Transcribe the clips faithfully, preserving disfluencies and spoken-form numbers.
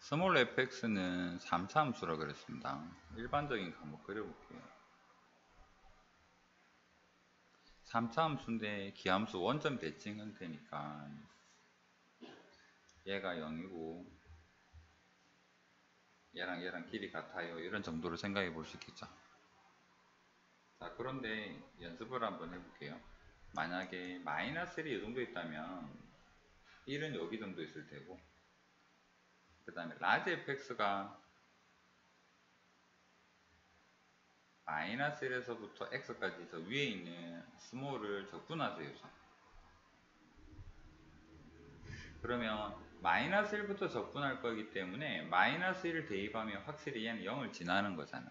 스몰 에프엑스는 삼 차 함수라 그랬습니다. 일반적인 거 한번 그려볼게요. 삼 차 함수인데 기함수 원점 대칭 형태니까 얘가 영이고 얘랑 얘랑 길이 같아요. 이런 정도로 생각해 볼 수 있겠죠. 자, 그런데 연습을 한번 해볼게요. 만약에 마이너스 일이 이 정도 있다면 일은 여기 정도 있을 테고, 그 다음에 라지 에프엑스가 마이너스 일에서부터 x까지 저 위에 있는 스몰을 적분하세요. 그러면 마이너스 일부터 적분할 거기 때문에 마이너스 일을 대입하면 확실히 얘는 영을 지나는 거잖아.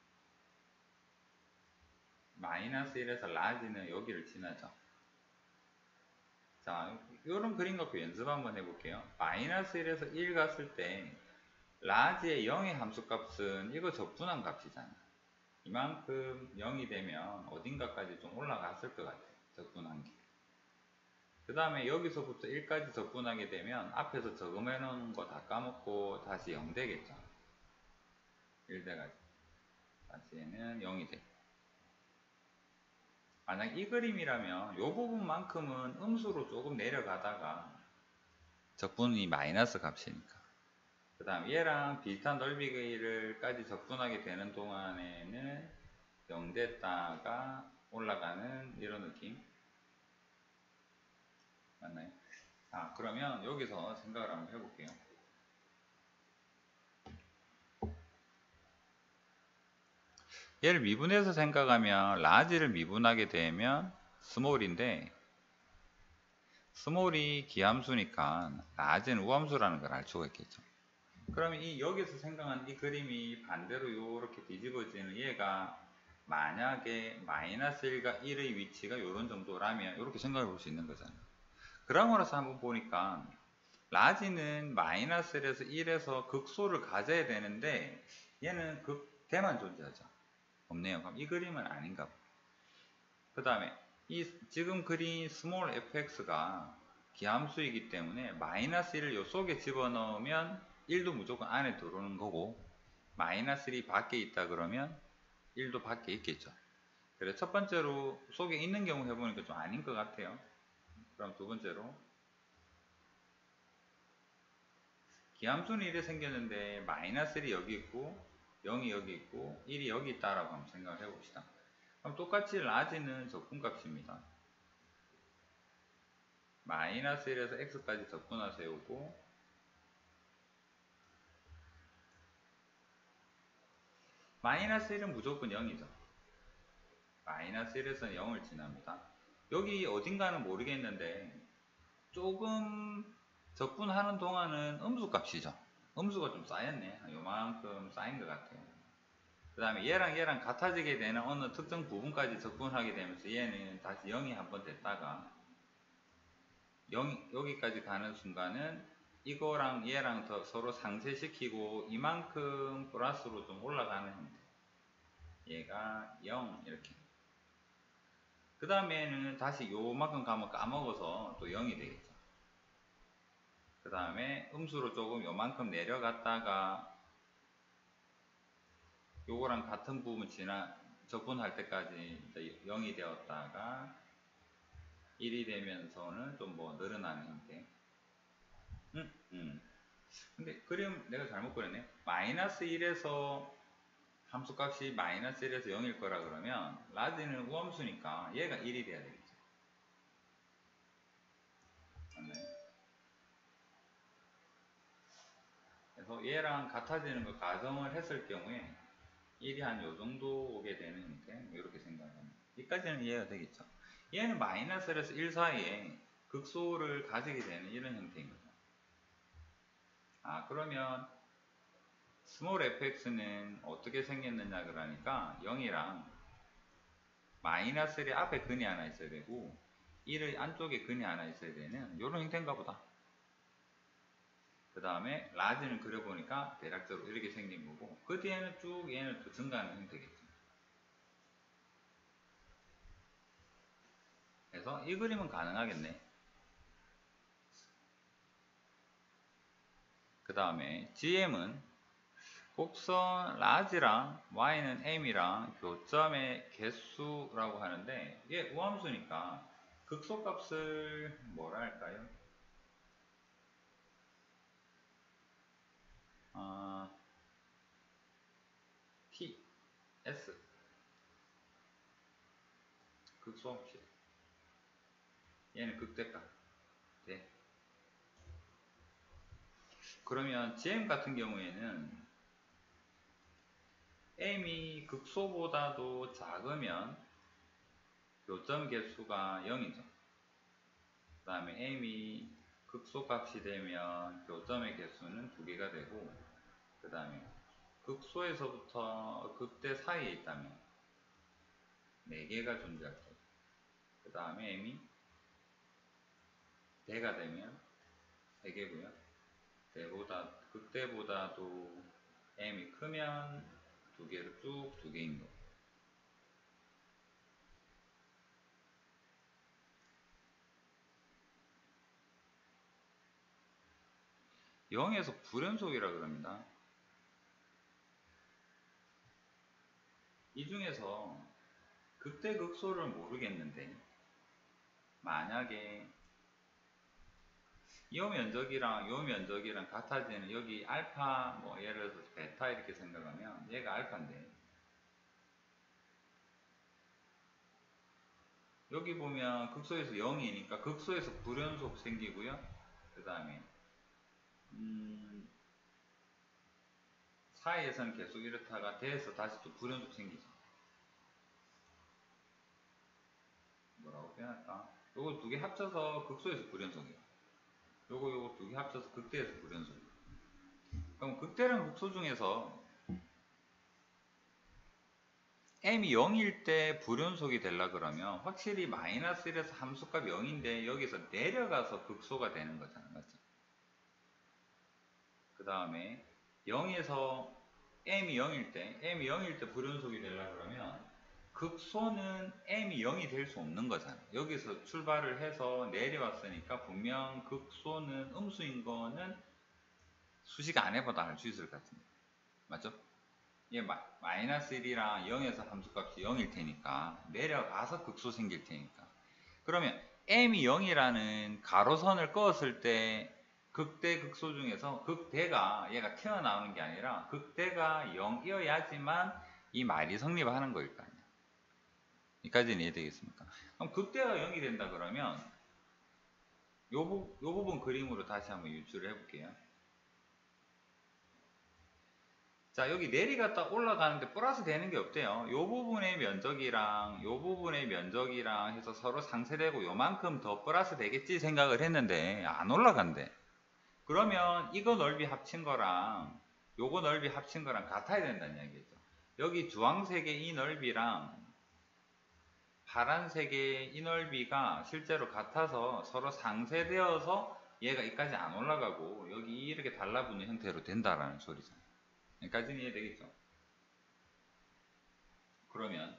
마이너스 일에서 라지는 여기를 지나죠. 자, 이런 그림 갖고 연습 한번 해볼게요. 마이너스 일에서 일 갔을 때 라지의 영의 함수값은 이거 적분한 값이잖아. 이만큼 영이 되면 어딘가까지 좀 올라갔을 것 같아. 적분한 게. 그 다음에 여기서부터 일까지 적분하게 되면 앞에서 적음해 놓은 거 다 까먹고 다시 영 되겠죠. 일 돼가지고 다시 얘는 영이 돼. 만약 이 그림이라면 이 부분만큼은 음수로 조금 내려가다가 적분이 마이너스 값이니까, 그 다음 얘랑 비슷한 넓이를까지 적분하게 되는 동안에는 영 됐다가 올라가는 이런 느낌 맞나요? 자, 그러면 여기서 생각을 한번 해볼게요. 얘를 미분해서 생각하면 라지를 미분하게 되면 스몰인데, 스몰이 기함수니까 라지는 우함수라는 걸 알 수가 있겠죠. 그러면 이 여기서 생각한 이 그림이 반대로 이렇게 뒤집어지는 얘가 만약에 마이너스 일과 일의 위치가 이런 정도라면 이렇게 생각해 볼 수 있는 거잖아요. 그람으로서 한번 보니까 라지는 마이너스 일에서 일에서 극소를 가져야 되는데 얘는 극대만 존재하죠. 없네요. 그럼 이 그림은 아닌가 봐. 그 다음에 이 지금 그린 스몰 에프엑스가 기함수이기 때문에 마이너스 일을 요 속에 집어넣으면 일도 무조건 안에 들어오는 거고, 마이너스 일이 밖에 있다 그러면 일도 밖에 있겠죠. 그래서 첫 번째로 속에 있는 경우 해보니까 좀 아닌 것 같아요. 그럼 두 번째로 기함수는 이렇게 생겼는데 마이너스 일이 여기 있고 영이 여기 있고 일이 여기 있다라고 한번 생각을 해봅시다. 그럼 똑같이 라지는 적분값입니다. 마이너스 일에서 x까지 적분하 세우고 마이너스 일은 무조건 영이죠. 마이너스 일에서는 영을 지납니다. 여기 어딘가는 모르겠는데 조금 적분하는 동안은 음수값이죠. 음수가 좀 쌓였네. 요만큼 쌓인 것 같아요. 그 다음에 얘랑 얘랑 같아지게 되는 어느 특정 부분까지 적분하게 되면서 얘는 다시 영이 한번 됐다가 영, 여기까지 가는 순간은 이거랑 얘랑 더 서로 상쇄시키고 이만큼 플러스로 좀 올라가는 형태. 얘가 영 이렇게. 그 다음에는 다시 요만큼 가면 까먹어서 또 영이 되겠죠. 그 다음에 음수로 조금 요만큼 내려갔다가 요거랑 같은 부분 지나 적분할 때까지 이제 영이 되었다가 일이 되면서는 좀 뭐 늘어나는 형태. 음, 음. 근데 그림 내가 잘못 그렸네. 마이너스 일에서 함수값이 마이너스 일에서 영일 거라 그러면 라지는 우함수니까 얘가 일이 돼야 되겠죠. 맞나요? 그래서 얘랑 같아지는 걸 가정을 했을 경우에 일이 한 요 정도 오게 되는 형태, 뭐 이렇게 생각합니다. 여기까지는 이해가 되겠죠. 얘는 마이너스 일에서 일 사이에 극소를 가지게 되는 이런 형태인 거죠. 아, 그러면 스몰 에프엑스는 어떻게 생겼느냐 그러니까 영이랑 마이너스 일의 앞에 근이 하나 있어야 되고 일의 안쪽에 근이 하나 있어야 되는 이런 형태인가 보다. 그 다음에 라지는 그려보니까 대략적으로 이렇게 생긴 거고, 그 뒤에는 쭉 얘는 또 증가하는 형태겠죠. 그래서 이 그림은 가능하겠네. 그 다음에 지엠은 곡선 라지랑 y는 m이랑 교점의 개수라고 하는데 이게 우함수니까 극소값을 뭐라 할까요? 어, t, s 극소함수 얘는 극대값. 네. 그러면 지엠 같은 경우에는 m이 극소보다도 작으면 교점 개수가 영이죠. 그 다음에 m이 극소값이 되면 교점의 개수는 두 개가 되고, 그 다음에 극소에서부터 극대 사이에 있다면 네 개가 존재할 거고, 그 다음에 m이 대가 되면 세 개고요. 대보다 극대보다도 m이 크면 두 개로 쭉 두 개인 거고. 영에서 불연속이라 그럽니다. 이 중에서 극대 극소를 모르겠는데 만약에 이 면적이랑 요 면적이랑 같아지는 여기 알파 뭐 예를 들어서 베타 이렇게 생각하면 얘가 알파인데 여기 보면 극소에서 영이니까 극소에서 불연속 생기고요. 그 다음에 음 사이에서는 계속 이렇다가 대에서 다시 또 불연속 생기죠. 뭐라고 표현할까? 요거 두 개 합쳐서 극소에서 불연속이에요. 요거 요거 두 개 합쳐서 극대에서 불연속이에요. 그럼 극대랑 극소 중에서 m이 영일 때 불연속이 되려 그러면 확실히 마이너스 일에서 함수값 영인데 여기서 내려가서 극소가 되는 거잖아, 맞죠? 그 다음에 영에서 m이 영일 때 m이 영일 때 불연속이 되려 그러면 극소는 m이 영이 될 수 없는 거잖아. 여기서 출발을 해서 내려왔으니까 분명 극소는 음수인 거는 수식 안 해봐도 알 수 있을 것 같은데, 맞죠? 얘 마, 마이너스 일이랑 영에서 함수값이 영일 테니까 내려가서 극소 생길 테니까, 그러면 m이 영이라는 가로선을 그었을 때 극대 극소 중에서 극대가 얘가 튀어나오는 게 아니라 극대가 영이어야지만 이 말이 성립하는 거일 거 아니야. 여기까지는 이해되겠습니까? 그럼 극대가 영이 된다 그러면 요, 부, 요 부분 그림으로 다시 한번 유출을 해볼게요. 자, 여기 내리갔다 올라가는데 플러스 되는 게 없대요. 요 부분의 면적이랑 요 부분의 면적이랑 해서 서로 상쇄되고 요만큼 더 플러스 되겠지 생각을 했는데 안 올라간대. 그러면 이거 넓이 합친 거랑 요거 넓이 합친 거랑 같아야 된다는 이야기죠. 여기 주황색의 이 넓이랑 파란색의 이 넓이가 실제로 같아서 서로 상쇄되어서 얘가 이까지 안 올라가고 여기 이렇게 달라붙는 형태로 된다라는 소리죠. 여기까지는 이해되겠죠? 그러면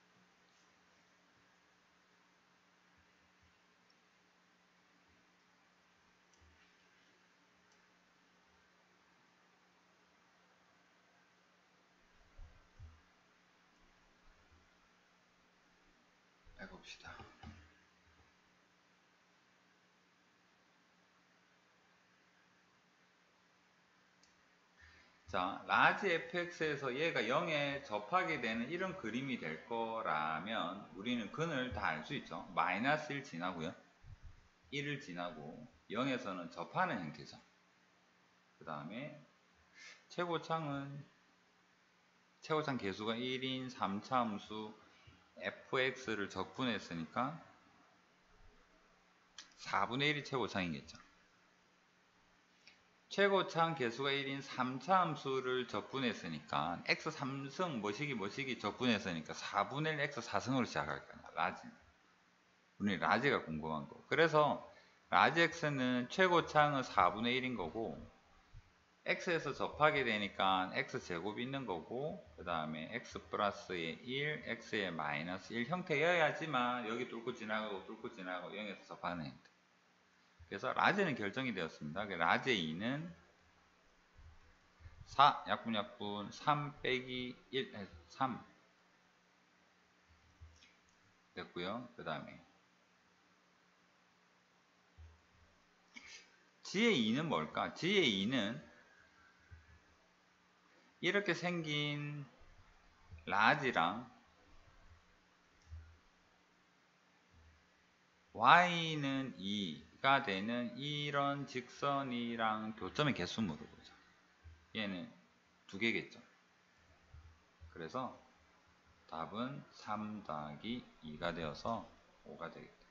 해봅시다. 자, 라지 에프엑스에서 얘가 영에 접하게 되는 이런 그림이 될 거라면 우리는 근을 다 알 수 있죠. 마이너스 일 지나고요. 일을 지나고 영에서는 접하는 형태죠. 그 다음에 최고창은 최고창 개수가 일인 삼 차 함수 에프엑스를 적분했으니까 사분의 일이 최고창이겠죠. 최고창 개수가 일인 삼 차 함수를 적분했으니까 x 삼 승 뭐시기 뭐시기 적분했으니까 사분의 일 x 사 승으로 시작할 거야. 라지. 우리 라지가 궁금한 거. 그래서 라지 x는 최고창은 사분의 일인 거고 x에서 접하게 되니까 x제곱이 있는 거고 그 다음에 x 플러스의 일, x의 마이너스 일 형태여야지만 여기 뚫고 지나가고 뚫고 지나가고 영에서 접하는 형태. 그래서 라지는 결정이 되었습니다. 라지 이는 사 약분 약분 삼 빼기 일 삼 됐고요. 그 다음에 지의 이는 뭘까? 지의 이는 이렇게 생긴 라지랑 y는 이가 되는 이런 직선이랑 교점의 개수 물어보자. 얘는 두 개겠죠. 그래서 답은 삼 더하기 이가 되어서 오가 되겠죠.